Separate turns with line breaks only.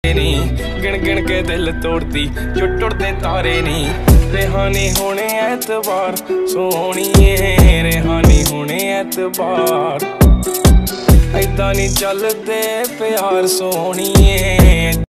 नहीं गिन गिन के दिल तोड़ती जो टुटदे तारे नहीं। रेहानी होने एतबार सोहणीए, रेहानी होने एतबार ऐदां नहीं चलदे प्यार सोहणीए।